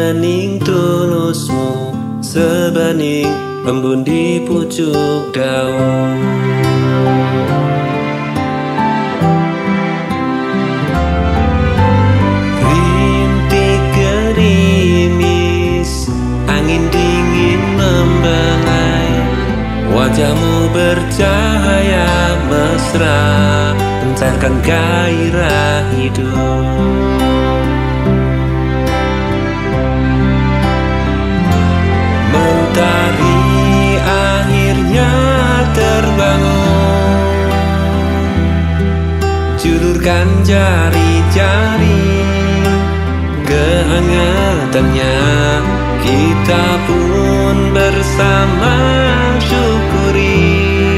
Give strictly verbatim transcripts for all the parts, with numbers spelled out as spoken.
hening tulusmu sebening embun di pucuk daun. Rintik gerimis, angin dingin membelai, wajahmu bercahaya mesra, pancarkan gairah hidup. Mentari akhirnya terbangun, julurkan jari-jari, kehangatannya kita pun bersama syukuri.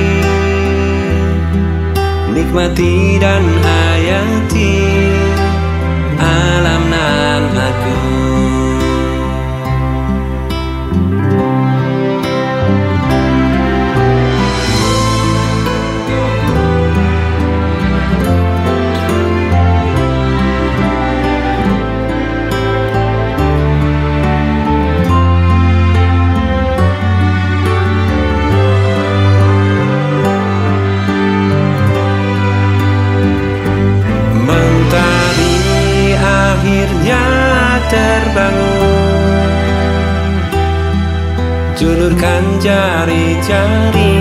Nikmati dan hayati alam nan agung. Akhirnya terbangun, julurkan jari-jari,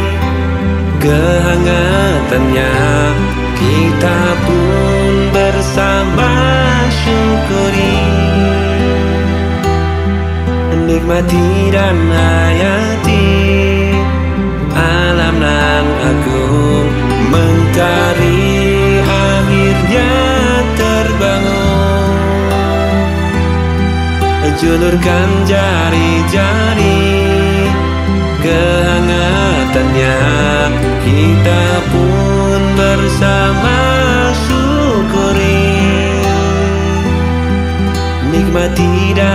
kehangatannya kita pun bersama syukuri. Nikmati dan hayati alam nan agung. Mentari akhirnya terbangun, julurkan jari-jari, kehangatannya kita pun bersama syukuri. Nikmati dan